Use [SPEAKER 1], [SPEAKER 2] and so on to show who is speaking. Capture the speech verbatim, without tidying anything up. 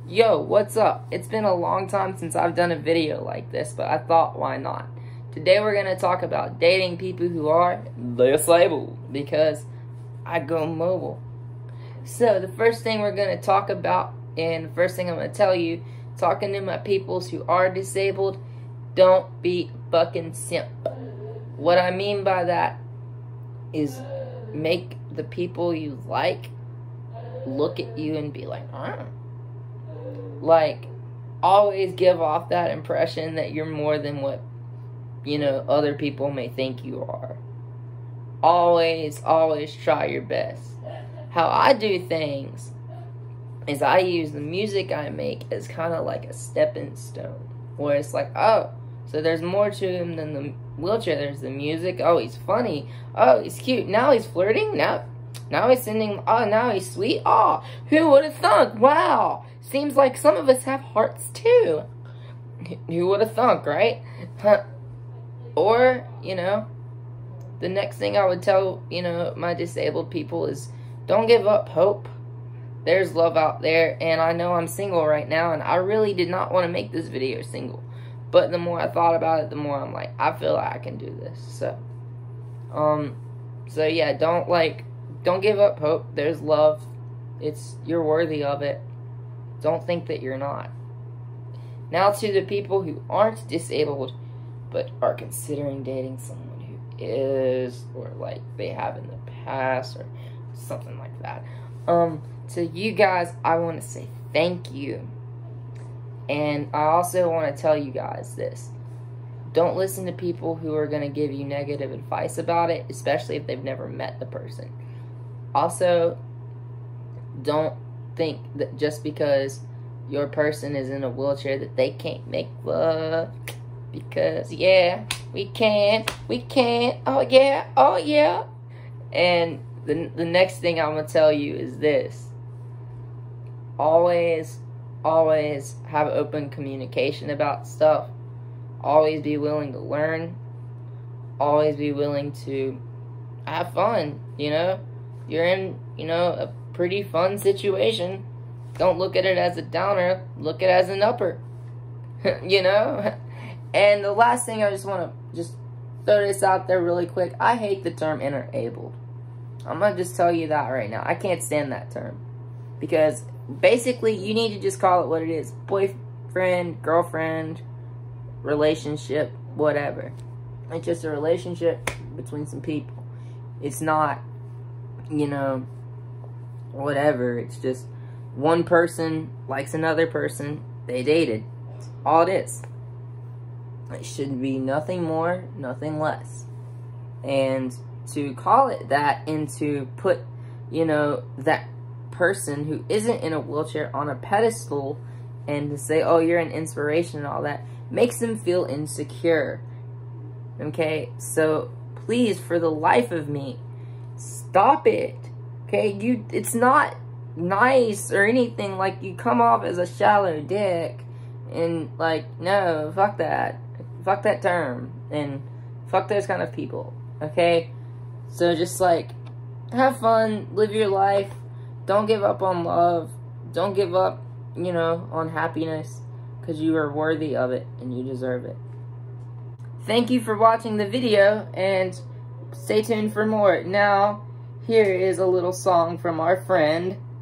[SPEAKER 1] Yo, what's up? It's been a long time since I've done a video like this, but I thought, why not? Today we're going to talk about dating people who are disabled, because I go mobile. So, the first thing we're going to talk about, and the first thing I'm going to tell you, talking to my peoples who are disabled, don't be a fucking simp. What I mean by that is make the people you like look at you and be like, ah. Like, always give off that impression that you're more than what, you know, other people may think you are. Always, always try your best. How I do things is I use the music I make as kind of like a stepping stone. Where it's like, oh, so there's more to him than the wheelchair. There's the music. Oh, he's funny. Oh, he's cute. Now he's flirting. Now, now he's sending. Oh, now he's sweet. Oh, who would have thunk? Wow. Seems like some of us have hearts too. Who would have thunk, right? Huh. Or, you know, the next thing I would tell, you know, my disabled people is don't give up hope. There's love out there, and I know I'm single right now, and I really did not want to make this video single. But the more I thought about it, the more I'm like, I feel like I can do this. So, um, so yeah, don't, like, don't give up hope. There's love. It's, you're worthy of it. Don't think that you're not. Now to the people who aren't disabled, but are considering dating someone who is, or like they have in the past, or something like that. Um, to you guys, I want to say thank you. And I also want to tell you guys this. Don't listen to people who are going to give you negative advice about it, especially if they've never met the person. Also, don't think that just because your person is in a wheelchair that they can't make love. Because, yeah, we can. We can. Oh, yeah. Oh, yeah. And the, the next thing I'm going to tell you is this. Always, always have open communication about stuff. Always be willing to learn. Always be willing to have fun, you know. You're in, you know, a pretty fun situation. Don't look at it as a downer. Look at it as an upper. You know? And the last thing I just want to just throw this out there really quick. I hate the term interabled. I'm going to just tell you that right now. I can't stand that term. Because basically you need to just call it what it is. Boyfriend, girlfriend, relationship, whatever. It's just a relationship between some people. It's not, you know, whatever. It's just one person likes another person. They dated. That's all it is. It should be nothing more, nothing less. And to call it that and to put, you know, that person who isn't in a wheelchair on a pedestal and to say, oh, you're an inspiration and all that, makes them feel insecure. Okay? So, please, for the life of me, stop it. Okay? You, it's not nice or anything. Like, you come off as a shallow dick. And, like, no, fuck that. Fuck that term. And fuck those kind of people. Okay? So, just, like, have fun. Live your life. Don't give up on love. Don't give up, you know, on happiness. Because you are worthy of it. And you deserve it. Thank you for watching the video. And stay tuned for more. Now, here is a little song from our friend